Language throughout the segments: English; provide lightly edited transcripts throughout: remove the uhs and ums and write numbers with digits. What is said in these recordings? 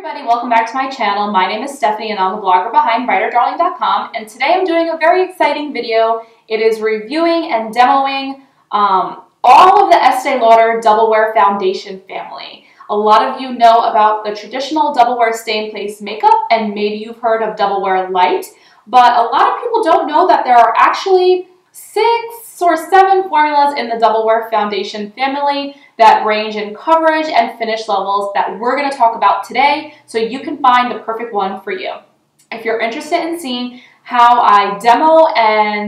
everybody, welcome back to my channel. My name is Stephanie and I'm the blogger behind BrighterDarling.com, and today I'm doing a very exciting video. It is reviewing and demoing all of the Estee Lauder Double Wear Foundation family. A lot of you know about the traditional Double Wear Stay in Place makeup, and maybe you've heard of Double Wear Light, but a lot of people don't know that there are actually 6 or 7 formulas in the Double Wear Foundation family that range in coverage and finish levels that we're going to talk about today, so you can find the perfect one for you. If you're interested in seeing how I demo and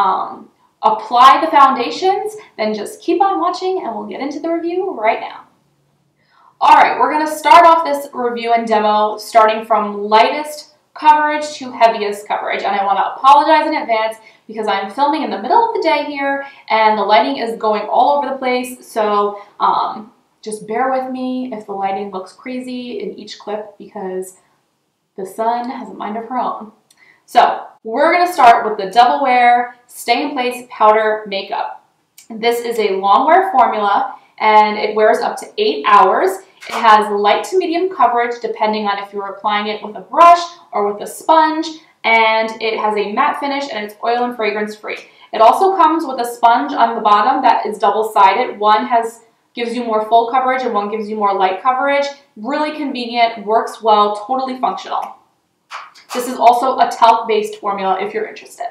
apply the foundations, then just keep on watching and we'll get into the review right now. Alright, we're going to start off this review and demo starting from lightest coverage to heaviest coverage, and I want to apologize in advance because I'm filming in the middle of the day here and the lighting is going all over the place, so just bear with me if the lighting looks crazy in each clip because the sun has a mind of her own. So we're going to start with the Double Wear Stay in Place Powder Makeup. This is a long wear formula and it wears up to 8 hours. It has light to medium coverage depending on if you're applying it with a brush or with a sponge, and it has a matte finish and it's oil and fragrance free. It also comes with a sponge on the bottom that is double-sided. One gives you more full coverage and one gives you more light coverage. Really convenient, works well, totally functional. This is also a talc-based formula if you're interested.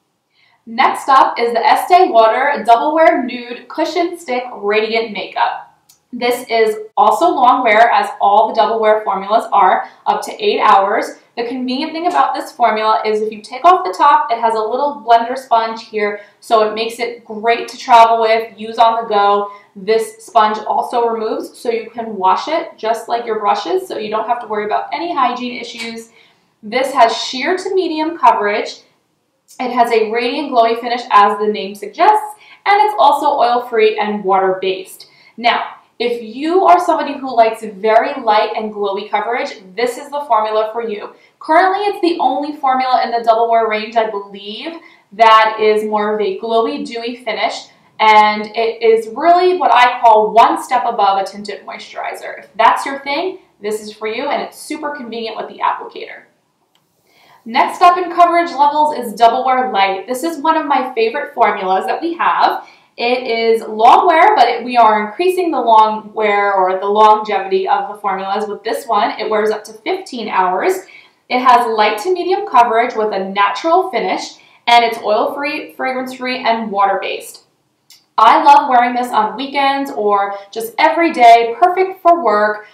Next up is the Estee Lauder Double Wear Nude Cushion Stick Radiant Makeup. This is also long wear, as all the Double Wear formulas are, up to 8 hours. The convenient thing about this formula is if you take off the top, it has a little blender sponge here, so it makes it great to travel with, use on the go. This sponge also removes, so you can wash it just like your brushes, so you don't have to worry about any hygiene issues. This has sheer to medium coverage. It has a radiant glowy finish as the name suggests, and it's also oil-free and water-based. Now, if you are somebody who likes very light and glowy coverage, this is the formula for you. Currently, it's the only formula in the Double Wear range, I believe, that is more of a glowy, dewy finish, and it is really what I call one step above a tinted moisturizer. If that's your thing, this is for you, and it's super convenient with the applicator. Next up in coverage levels is Double Wear Light. This is one of my favorite formulas that we have. It is long wear, but we are increasing the long wear or the longevity of the formulas with this one. It wears up to 15 hours. It has light to medium coverage with a natural finish, and it's oil-free, fragrance-free, and water-based. I love wearing this on weekends or just every day, perfect for work.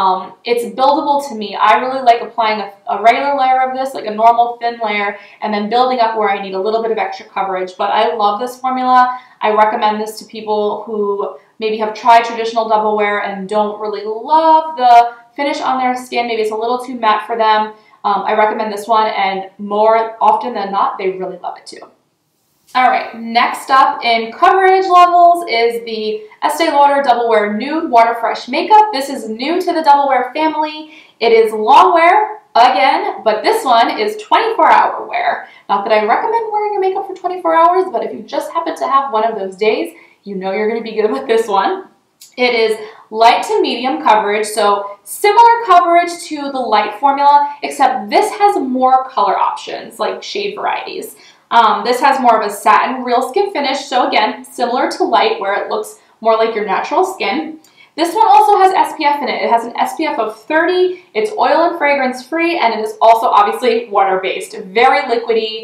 It's buildable to me. I really like applying a regular layer of this, like a normal thin layer, and then building up where I need a little bit of extra coverage. But I love this formula. I recommend this to people who maybe have tried traditional Double Wear and don't really love the finish on their skin. Maybe it's a little too matte for them. I recommend this one, and more often than not, they really love it too. Alright, next up in coverage levels is the Estee Lauder Double Wear Nude Water Fresh Makeup. This is new to the Double Wear family. It is long wear, again, but this one is 24-hour wear. Not that I recommend wearing your makeup for 24 hours, but if you just happen to have one of those days, you know you're going to be good with this one. It is light to medium coverage, so similar coverage to the light formula, except this has more color options, like shade varieties. This has more of a satin real skin finish, so again, similar to light where it looks more like your natural skin. This one also has SPF in it. It has an SPF of 30, it's oil and fragrance free, and it is also obviously water-based. Very liquidy,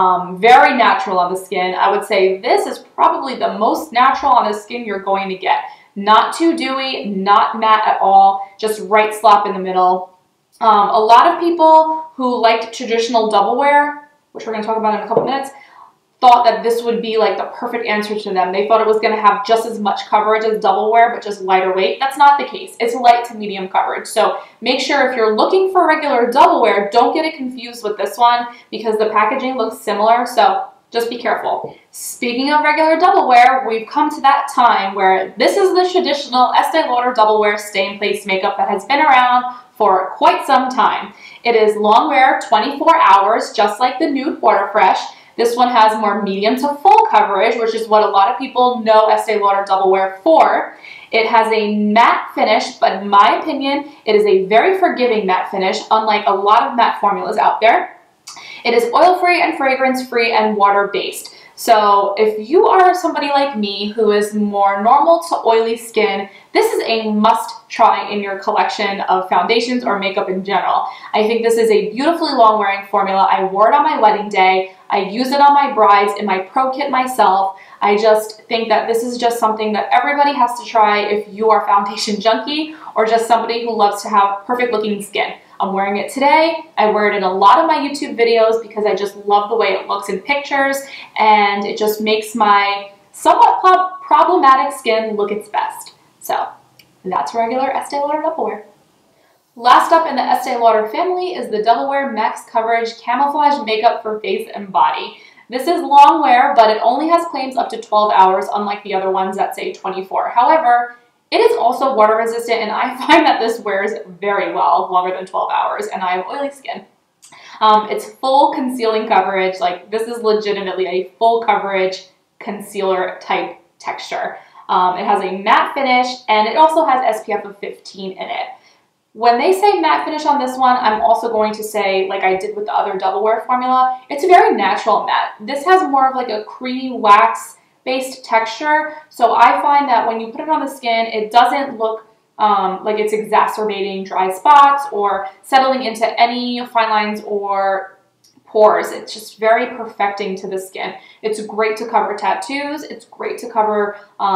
very natural on the skin. I would say this is probably the most natural on the skin you're going to get. Not too dewy, not matte at all, just right slap in the middle. A lot of people who liked traditional Double Wear, which we're going to talk about in a couple minutes, thought that this would be like the perfect answer to them. They thought it was going to have just as much coverage as Double Wear, but just lighter weight. That's not the case. It's light to medium coverage. So make sure if you're looking for regular Double Wear, don't get it confused with this one because the packaging looks similar. So just be careful. Speaking of regular Double Wear, we've come to that time where this is the traditional Estee Lauder Double Wear Stay in Place makeup that has been around for quite some time. It is long wear, 24 hours, just like the Nude Water Fresh. This one has more medium to full coverage, which is what a lot of people know Estee Lauder Double Wear for. It has a matte finish, but in my opinion, it is a very forgiving matte finish, unlike a lot of matte formulas out there. It is oil-free and fragrance-free and water-based. So if you are somebody like me who is more normal to oily skin, this is a must try in your collection of foundations or makeup in general. I think this is a beautifully long-wearing formula. I wore it on my wedding day. I use it on my brides in my pro kit myself. I just think that this is just something that everybody has to try if you are foundation junkie or just somebody who loves to have perfect looking skin. I'm wearing it today. I wear it in a lot of my YouTube videos because I just love the way it looks in pictures, and it just makes my somewhat problematic skin look its best. So that's regular Estee Lauder Double Wear. Last up in the Estee Lauder family is the Double Wear Max Coverage Camouflage Makeup for Face and Body. This is long wear, but it only has claims up to 12 hours, unlike the other ones that say 24. However, it is also water resistant, and I find that this wears very well, longer than 12 hours, and I have oily skin. It's full concealing coverage. Like, this is legitimately a full coverage concealer type texture. It has a matte finish, and it also has SPF of 15 in it. When they say matte finish on this one, I'm also going to say, like I did with the other Double Wear formula, it's a very natural matte. This has more of like a creamy wax based texture, so I find that when you put it on the skin, it doesn't look like it's exacerbating dry spots or settling into any fine lines or pores. It's just very perfecting to the skin. It's great to cover tattoos. It's great to cover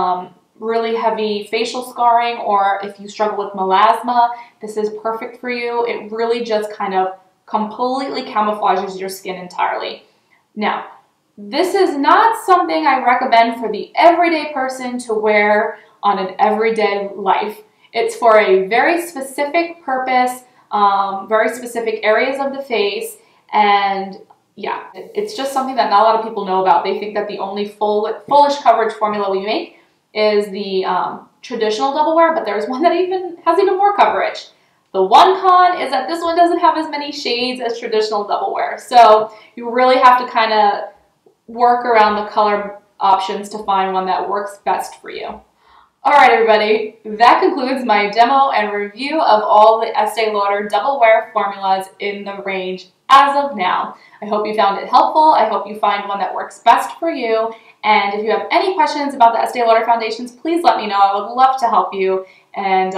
really heavy facial scarring, or if you struggle with melasma, this is perfect for you. It really just kind of completely camouflages your skin entirely. Now, this is not something I recommend for the everyday person to wear on an everyday life. It's for a very specific purpose, very specific areas of the face, and yeah, it's just something that not a lot of people know about. They think that the only fullish coverage formula we make is the traditional Double Wear, but there's one that has even more coverage. The one con is that this one doesn't have as many shades as traditional Double Wear, so you really have to kind of work around the color options to find one that works best for you. Alright everybody, that concludes my demo and review of all the Estee Lauder Double Wear formulas in the range as of now. I hope you found it helpful. I hope you find one that works best for you. And if you have any questions about the Estee Lauder foundations, please let me know. I would love to help you. And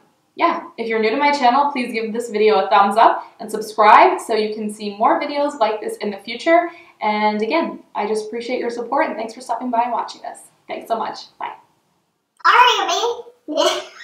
yeah, if you're new to my channel, please give this video a thumbs up and subscribe so you can see more videos like this in the future. And again, I just appreciate your support, and thanks for stopping by and watching this. Thanks so much. Bye. Alright, baby.